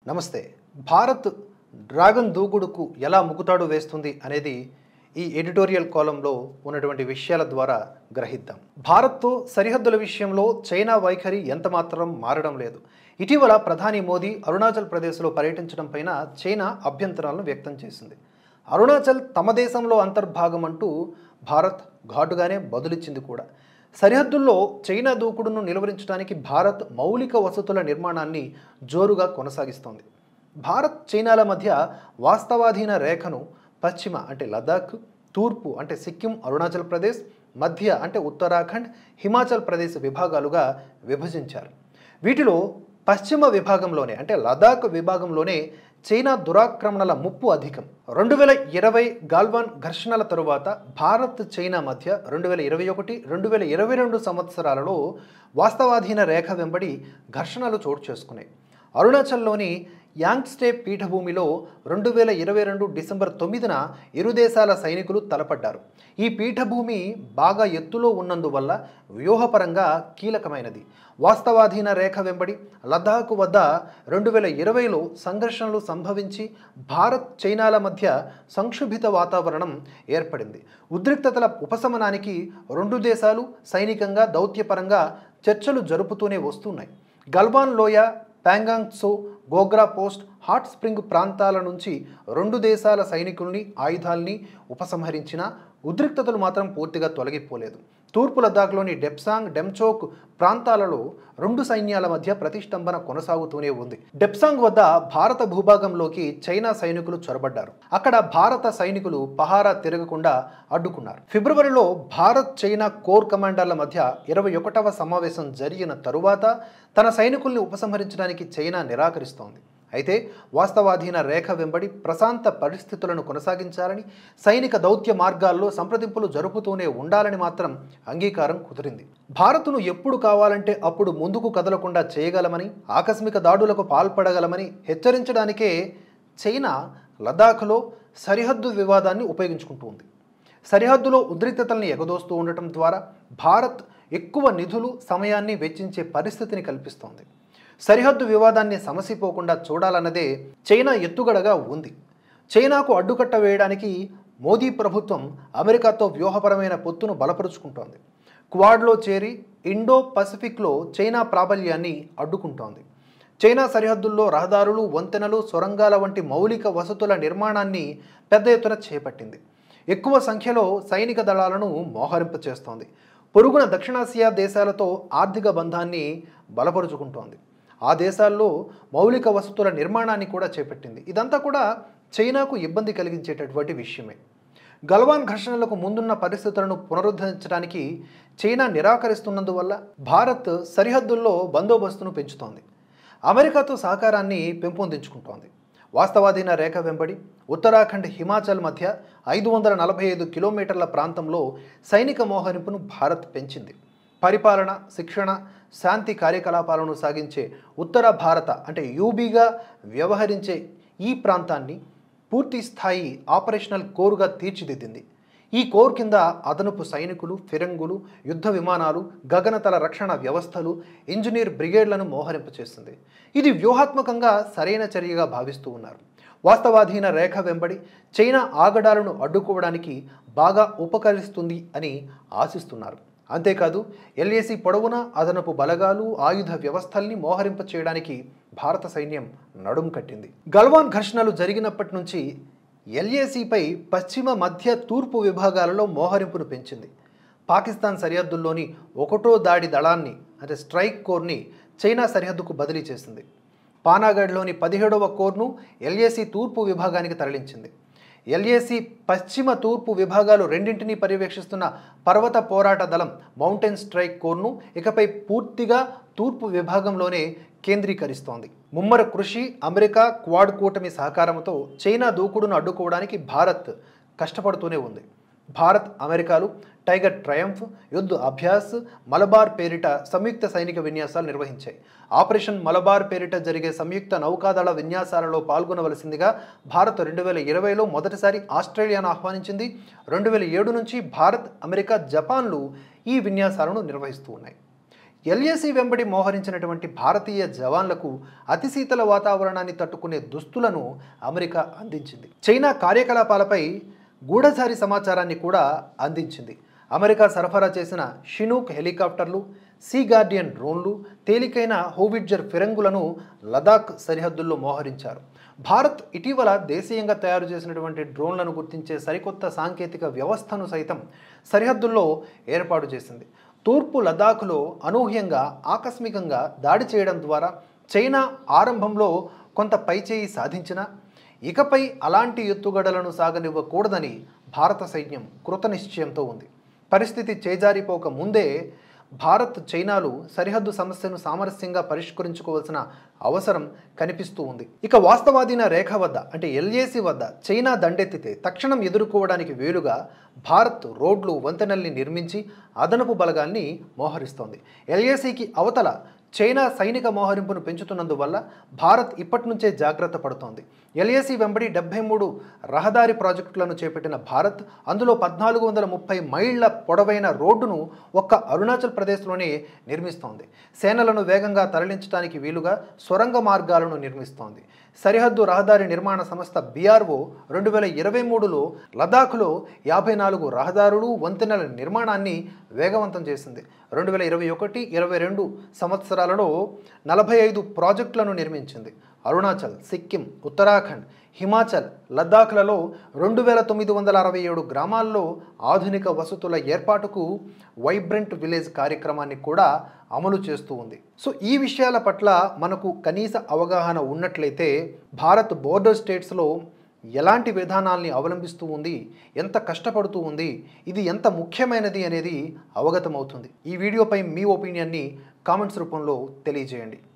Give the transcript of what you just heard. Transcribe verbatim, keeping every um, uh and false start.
నమస్తే. భారత్ డ్రాగన్ దూకుడుకు ఎలా ముకుతాడు వేస్తుంది అనేది ఈ ఎడిటోరియల్ కాలంలో ఉన్నటువంటి విషయాల ద్వారా గ్రహిద్దాం. భారత్తో సరిహద్దుల విషయంలో చైనా వైఖరి ఎంత మాత్రం మారడం లేదు. ఇటీవల ప్రధాని మోదీ అరుణాచల్ ప్రదేశ్లో పర్యటించడం పైన చైనా అభ్యంతరాలను వ్యక్తం చేసింది. అరుణాచల్ తమ దేశంలో అంతర్భాగం అంటూ భారత్ ఘాటుగానే బదులిచ్చింది కూడా. సరిహద్దుల్లో చైనా దూకుడును నిలువరించడానికి భారత్ మౌలిక వసతుల నిర్మాణాన్ని జోరుగా కొనసాగిస్తోంది. భారత్ చైనాల మధ్య వాస్తవాధీన రేఖను పశ్చిమ అంటే లదాఖ్, తూర్పు అంటే సిక్కిం అరుణాచల్ ప్రదేశ్, మధ్య అంటే ఉత్తరాఖండ్ హిమాచల్ ప్రదేశ్ విభాగాలుగా విభజించారు. వీటిలో పశ్చిమ విభాగంలోనే అంటే లదాఖ్ విభాగంలోనే చైనా దురాక్రమణల ముప్పు అధికం. రెండు వేల ఇరవై గాల్వాన్ ఘర్షణల తరువాత భారత్ చైనా మధ్య రెండు వేల ఇరవై ఒకటి రెండు వేల ఇరవై రెండు సంవత్సరాలలో వాస్తవాధీన రేఖ వెంబడి ఘర్షణలు చోటు చేసుకున్నాయి. అరుణాచల్లోని యాంగ్స్టే పీఠభూమిలో రెండు వేల ఇరవై రెండు డిసెంబర్ తొమ్మిదిన ఇరు దేశాల సైనికులు తలపడ్డారు. ఈ పీఠభూమి బాగా ఎత్తులో ఉన్నందువల్ల వ్యూహపరంగా కీలకమైనది. వాస్తవాధీన రేఖ వెంబడి లద్దాఖ్ వద్ద రెండు వేల ఇరవైలో సంఘర్షణలు సంభవించి భారత్ చైనాల మధ్య సంక్షుభిత వాతావరణం ఏర్పడింది. ఉద్రిక్తతల ఉపశమనానికి రెండు దేశాలు సైనికంగా దౌత్యపరంగా చర్చలు జరుపుతూనే వస్తున్నాయి. గల్వాన్ లోయ, Pangong Tso, Gogra post, hot spring ప్రాంతాల నుంచి రెండు దేశాల సైనికుల్ని ఆయుధాల్ని ఉపసంహరించిన ఉద్రిక్తతలు మాత్రం పూర్తిగా తొలగిపోలేదు. తూర్పు లద్దాఖ్లోని డెప్సాంగ్, డెమ్చోక్ ప్రాంతాలలో రెండు సైన్యాల మధ్య ప్రతిష్టంభన కొనసాగుతూనే ఉంది. డెప్సాంగ్ వద్ద భారత భూభాగంలోకి చైనా సైనికులు చొరబడ్డారు. అక్కడ భారత సైనికులు పహారా తిరగకుండా అడ్డుకున్నారు. ఫిబ్రవరిలో భారత్ చైనా కోర్ కమాండర్ల మధ్య ఇరవై ఒకటవ సమావేశం జరిగిన తరువాత తన సైనికుల్ని ఉపసంహరించడానికి చైనా నిరాకరిస్తోంది. అయితే వాస్తవాధీన రేఖ వెంబడి ప్రశాంత పరిస్థితులను కొనసాగించాలని, సైనిక దౌత్య మార్గాల్లో సంప్రదింపులు జరుపుతూనే ఉండాలని మాత్రం అంగీకారం కుదిరింది. భారత్ను ఎప్పుడు కావాలంటే అప్పుడు ముందుకు కదలకుండా చేయగలమని, ఆకస్మిక దాడులకు పాల్పడగలమని హెచ్చరించడానికే చైనా లదాఖ్లో సరిహద్దు వివాదాన్ని ఉపయోగించుకుంటుంది. సరిహద్దులో ఉద్రిక్తతల్ని ఎగదోస్తూ ఉండటం ద్వారా భారత్ ఎక్కువ నిధులు, సమయాన్ని వెచ్చించే పరిస్థితిని కల్పిస్తోంది. సరిహద్దు వివాదాన్ని సమసిపోకుండా చూడాలన్నదే చైనా ఎత్తుగడగా ఉంది. చైనాకు అడ్డుకట్ట వేయడానికి మోదీ ప్రభుత్వం అమెరికాతో వ్యూహపరమైన పొత్తును బలపరుచుకుంటోంది. క్వాడ్లో చేరి ఇండో పసిఫిక్లో చైనా ప్రాబల్యాన్ని అడ్డుకుంటోంది. చైనా సరిహద్దుల్లో రహదారులు, వంతెనలు, సొరంగాల వంటి మౌలిక వసతుల నిర్మాణాన్ని పెద్ద ఎత్తున చేపట్టింది. ఎక్కువ సంఖ్యలో సైనిక దళాలను మోహరింప చేస్తోంది. పొరుగున దక్షిణాసియా దేశాలతో ఆర్థిక బంధాన్ని బలపరుచుకుంటోంది. ఆ దేశాల్లో మౌలిక వసతుల నిర్మాణాన్ని కూడా చేపట్టింది. ఇదంతా కూడా చైనాకు ఇబ్బంది కలిగించేటటువంటి విషయమే. గల్వాన్ ఘర్షణలకు ముందున్న పరిస్థితులను పునరుద్ధరించడానికి చైనా నిరాకరిస్తున్నందువల్ల భారత్ సరిహద్దుల్లో బందోబస్తును పెంచుతోంది. అమెరికాతో సహకారాన్ని పెంపొందించుకుంటోంది. వాస్తవాధీన రేఖ వెంబడి ఉత్తరాఖండ్, హిమాచల్ మధ్య ఐదు వందల నలభై ఐదు కిలోమీటర్ల ప్రాంతంలో సైనిక మోహరింపును భారత్ పెంచింది. పరిపాలన, శిక్షణ, శాంతి కార్యకలాపాలను సాగించే ఉత్తర భారత అంటే యూబీగా వ్యవహరించే ఈ ప్రాంతాన్ని పూర్తి స్థాయి ఆపరేషనల్ కోర్గా తీర్చిదిద్దింది. ఈ కోర్ కింద అదనపు సైనికులు, ఫిరంగులు, యుద్ధ విమానాలు, గగనతల రక్షణ వ్యవస్థలు, ఇంజనీర్ బ్రిగేడ్లను మోహరింప చేస్తుంది. ఇది వ్యూహాత్మకంగా సరైన చర్యగా భావిస్తూ ఉన్నారు. వాస్తవాధీన రేఖ వెంబడి చైనా ఆగడాలను అడ్డుకోవడానికి బాగా ఉపకరిస్తుంది అని ఆశిస్తున్నారు. అంతేకాదు ఎల్ఏసీ పొడవునా అదనపు బలగాలు, ఆయుధ వ్యవస్థల్ని మోహరింప చేయడానికి భారత సైన్యం నడుం కట్టింది. గల్వాన్ ఘర్షణలు జరిగినప్పటి నుంచి ఎల్ఏసీపై పశ్చిమ, మధ్య, తూర్పు విభాగాలలో మోహరింపును పెంచింది. పాకిస్తాన్ సరిహద్దుల్లోని ఒకటో దాడి దళాన్ని అంటే స్ట్రైక్ కోర్ని చైనా సరిహద్దుకు బదిలీ చేసింది. పానాగఢ్లోని పదిహేడవ కోర్ను ఎల్ఏసీ తూర్పు విభాగానికి తరలించింది. ఎల్ఏసీ పశ్చిమ, తూర్పు విభాగాలు రెండింటినీ పర్యవేక్షిస్తున్న పర్వత పోరాట దళం మౌంటైన్ స్ట్రైక్ కోర్ను ఇకపై పూర్తిగా తూర్పు విభాగంలోనే కేంద్రీకరిస్తోంది. ముమ్మర కృషి, అమెరికా క్వాడ్ కూటమి సహకారంతో చైనా దూకుడును అడ్డుకోవడానికి భారత్ కష్టపడుతూనే ఉంది. భారత్, అమెరికాలు టైగర్ ట్రయంఫ్, యుద్ధ్ అభ్యాస్, మలబార్ పేరిట సంయుక్త సైనిక విన్యాసాలు నిర్వహించాయి. ఆపరేషన్ మలబార్ పేరిట జరిగే సంయుక్త నౌకాదళ విన్యాసాలలో పాల్గొనవలసిందిగా భారత్ రెండు వేల ఇరవైలో మొదటిసారి ఆస్ట్రేలియాను ఆహ్వానించింది. రెండు వేల ఏడు నుంచి భారత్, అమెరికా, జపాన్లు ఈ విన్యాసాలను నిర్వహిస్తూ ఉన్నాయి. ఎల్ఏసీ వెంబడి మోహరించినటువంటి భారతీయ జవాన్లకు అతి శీతల వాతావరణాన్ని తట్టుకునే దుస్తులను అమెరికా అందించింది. చైనా కార్యకలాపాలపై గూఢచారి సమాచారాన్ని కూడా అందించింది. అమెరికా సరఫరా చేసిన షినూక్ హెలికాప్టర్లు, సీ గార్డియన్ డ్రోన్లు, తేలికైన హోవిట్జర్ ఫిరంగులను లదాఖ్ సరిహద్దుల్లో మోహరించారు. భారత్ ఇటీవల దేశీయంగా తయారు చేసినటువంటి డ్రోన్లను గుర్తించే సరికొత్త సాంకేతిక వ్యవస్థను సైతం సరిహద్దుల్లో ఏర్పాటు చేసింది. తూర్పు లదాఖ్లో అనూహ్యంగా ఆకస్మికంగా దాడి చేయడం ద్వారా చైనా ఆరంభంలో కొంత పైచేయి సాధించినా ఇకపై అలాంటి ఎత్తుగడలను సాగనివ్వకూడదని భారత సైన్యం కృతనిశ్చయంతో ఉంది. పరిస్థితి చేజారిపోక ముందే భారత్ చైనాలు సరిహద్దు సమస్యను సామరస్యంగా పరిష్కరించుకోవాల్సిన అవసరం కనిపిస్తూ ఉంది. ఇక వాస్తవాధీన రేఖ వద్ద అంటే ఎల్ఏసీ వద్ద చైనా దండెత్తితే తక్షణం ఎదుర్కోవడానికి వీలుగా భారత్ రోడ్లు, వంతెనల్ని నిర్మించి అదనపు బలగాల్ని మోహరిస్తోంది. ఎల్ఏసీకి అవతల చైనా సైనిక మోహరింపును పెంచుతున్నందువల్ల భారత్ ఇప్పటి నుంచే జాగ్రత్త పడుతోంది. ఎల్ఏసీ వెంబడి డెబ్బై మూడు రహదారి ప్రాజెక్టులను చేపట్టిన భారత్ అందులో పద్నాలుగు వందల ముప్పై మైళ్ల పొడవైన రోడ్డును ఒక్క అరుణాచల్ ప్రదేశ్లోనే నిర్మిస్తోంది. సేనలను వేగంగా తరలించడానికి వీలుగా సొరంగ మార్గాలను నిర్మిస్తోంది. సరిహద్దు రహదారి నిర్మాణ సంస్థ బీఆర్ఓ రెండు వేల ఇరవై మూడులో లదాఖ్లో యాభై నాలుగు రహదారులు, వంతెనల నిర్మాణాన్ని వేగవంతం చేసింది. రెండు వేల ఇరవై ఒకటి ఇరవై రెండు సంవత్సరాలలో నలభై ఐదు ప్రాజెక్టులను నిర్మించింది. అరుణాచల్, సిక్కిం, ఉత్తరాఖండ్, హిమాచల్, లద్దాఖ్లలో రెండు వేల తొమ్మిది వందల అరవై ఏడు గ్రామాల్లో ఆధునిక వసతుల ఏర్పాటుకు వైబ్రెంట్ విలేజ్ కార్యక్రమాన్ని కూడా అమలు చేస్తూ ఉంది. సో ఈ విషయాల పట్ల మనకు కనీస అవగాహన ఉన్నట్లయితే భారత్ బోర్డర్ స్టేట్స్లో ఎలాంటి విధానాల్ని అవలంబిస్తూ ఉంది, ఎంత కష్టపడుతూ ఉంది, ఇది ఎంత ముఖ్యమైనది అనేది అవగతమవుతుంది. ఈ వీడియోపై మీ ఒపీనియన్ని కామెంట్స్ రూపంలో తెలియజేయండి.